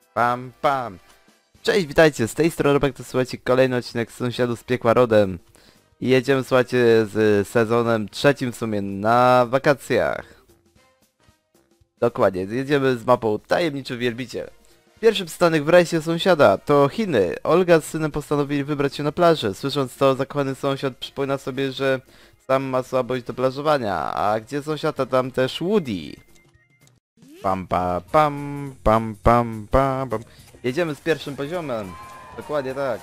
Pam, pam. Cześć, witajcie, z tej strony Robek, to słuchajcie kolejny odcinek Sąsiadów z Piekła Rodem. I jedziemy, słuchajcie, z sezonem trzecim w sumie na wakacjach. Dokładnie, jedziemy z mapą Tajemniczy Wielbiciel. Pierwszy przystanek w rejsie sąsiada to Chiny. Olga z synem postanowili wybrać się na plażę. Słysząc to, zakochany sąsiad przypomina sobie, że sam ma słabość do plażowania. A gdzie sąsiada, tam też Woody. Pam pam pam pam pam pam pam. Jedziemy z pierwszym poziomem. Dokładnie tak.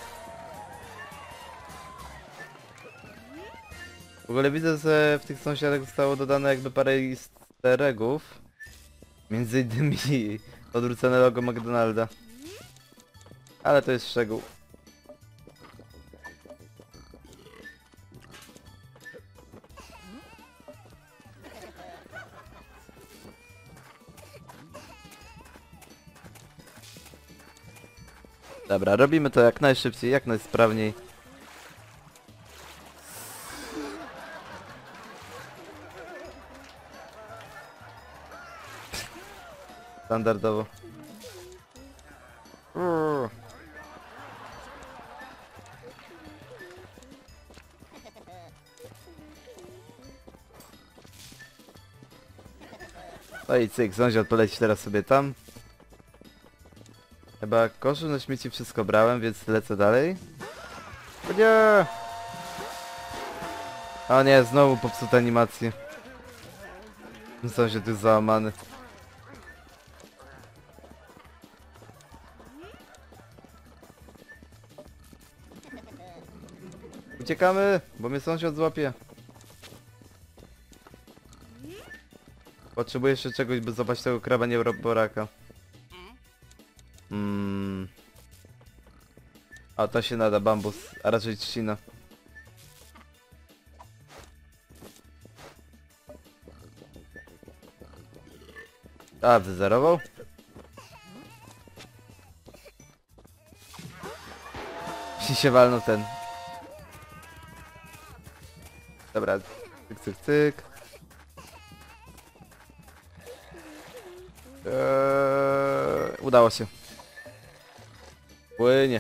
W ogóle widzę, że w tych sąsiadach zostało dodane jakby parę easter eggów. Między innymi odwrócone logo McDonalda. Ale to jest szczegół. Dobra, robimy to jak najszybciej, jak najsprawniej. Standardowo. No i cyk, sąsiad poleci teraz sobie tam. Chyba koszy na śmieci wszystko brałem, więc lecę dalej. O nie! O nie, znowu popsute animacje. Sąsiad już załamany. Uciekamy, bo mnie sąsiad złapie. Potrzebuję jeszcze czegoś, by zobaczyć tego kraba nieboraka. A to się nada, bambus, a raczej trzcina. A, wyzerował? I się walnął ten. Dobra, cyk, cyk, cyk. Udało się. Płynie.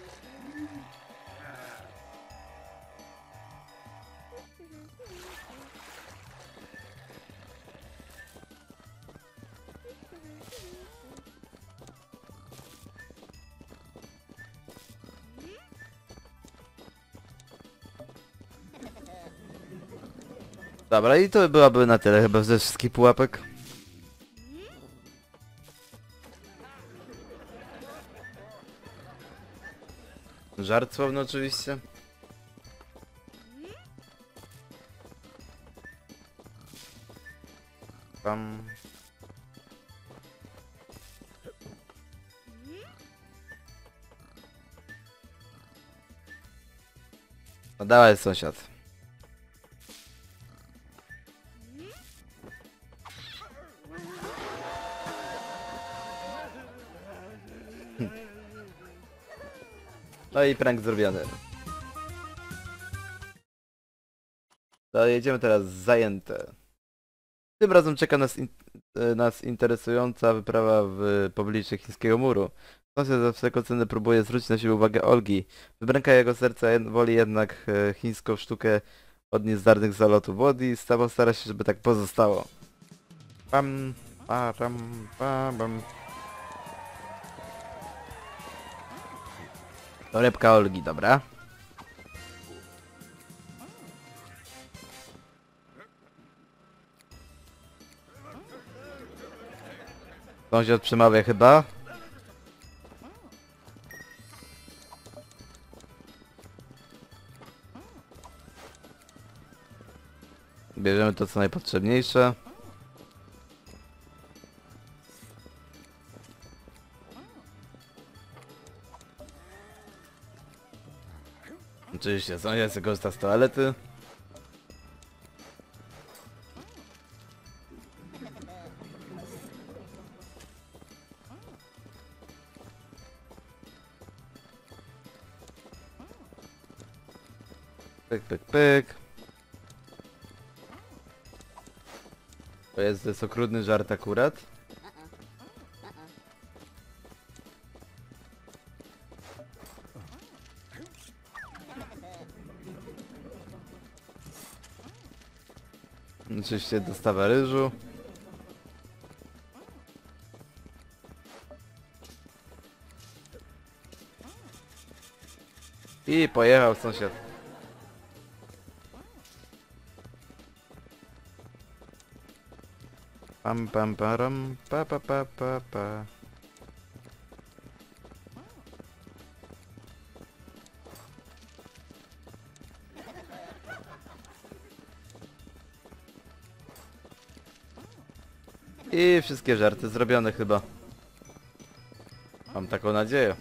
Dobra, i to byłaby na tyle chyba ze wszystkich pułapek. Żart słowny oczywiście. Pam. No dawaj, sąsiad. No i prank zrobiony. To jedziemy teraz zajęte. Tym razem czeka nas interesująca wyprawa w pobliże chińskiego muru. Sąsiad za wszelką cenę próbuje zwrócić na siebie uwagę Olgi. Wybręka jego serca woli jednak chińską sztukę od niezdarnych zalotów. Wody stara się, żeby tak pozostało. Pam, pam, pam, pam. Torebka Olgi, dobra. Sąsiad przemawia chyba. Bierzemy to co najpotrzebniejsze. Oczywiście sąsiad sobie korzysta z toalety. Pyk, pyk, pyk. To jest okrutny żart akurat. Oczywiście dostawa ryżu. I pojechał sąsiad. Pam pam param, pa pa pa pa pa. I wszystkie żarty zrobione chyba. Mam taką nadzieję.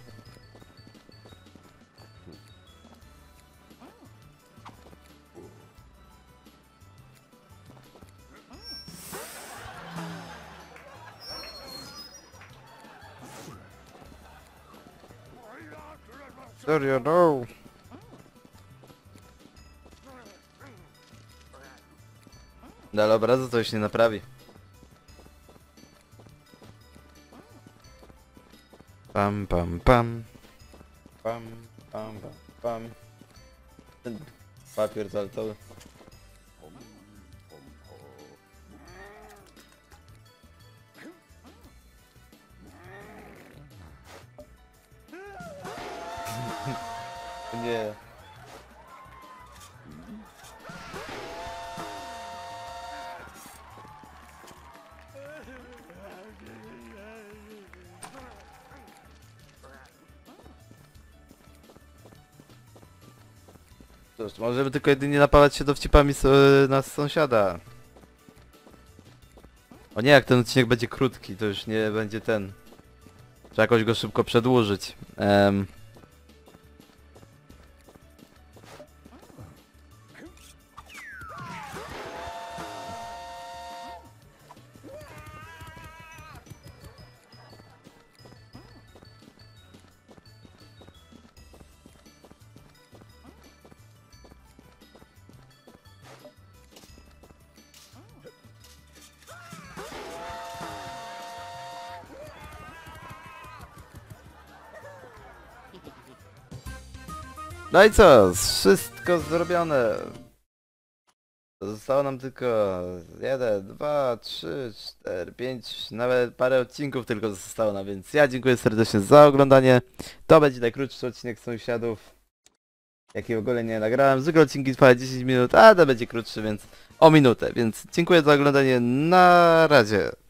Serio, no. Dalej obrazu to już nie naprawi. Pam pam pam. Pam pam pam pam. Ten papier toaletowy. Nie. Cóż, możemy tylko jedynie napawać się dowcipami na sąsiada. O nie, jak ten odcinek będzie krótki, to już nie będzie ten. Trzeba jakoś go szybko przedłużyć. No i co? Wszystko zrobione. Zostało nam tylko 1, 2, 3, 4, 5, nawet parę odcinków tylko zostało nam, więc ja dziękuję serdecznie za oglądanie. To będzie najkrótszy odcinek Sąsiadów, jaki w ogóle nie nagrałem. Zwykle odcinki trwają 10 minut, a to będzie krótszy, więc o minutę. Więc dziękuję za oglądanie, na razie.